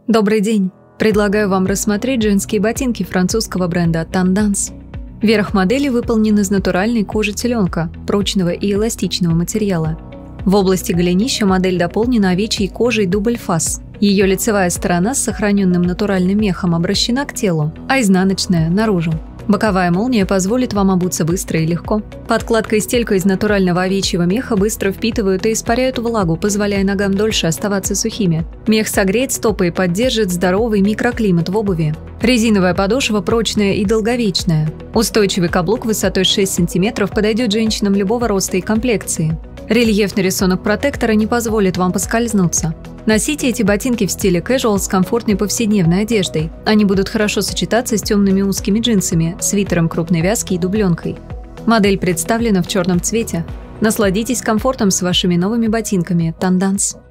Добрый день! Предлагаю вам рассмотреть женские ботинки французского бренда Tendance. Верх модели выполнен из натуральной кожи теленка, прочного и эластичного материала. В области голенища модель дополнена овечьей кожей дубль фас. Ее лицевая сторона с сохраненным натуральным мехом обращена к телу, а изнаночная – наружу. Боковая молния позволит вам обуться быстро и легко. Подкладка и стелька из натурального овечьего меха быстро впитывают и испаряют влагу, позволяя ногам дольше оставаться сухими. Мех согреет стопы и поддержит здоровый микроклимат в обуви. Резиновая подошва прочная и долговечная. Устойчивый каблук высотой 6 см подойдет женщинам любого роста и комплекции. Рельефный рисунок протектора не позволит вам поскользнуться. Носите эти ботинки в стиле casual с комфортной повседневной одеждой. Они будут хорошо сочетаться с темными узкими джинсами, свитером крупной вязки и дубленкой. Модель представлена в черном цвете. Насладитесь комфортом с вашими новыми ботинками Tendance.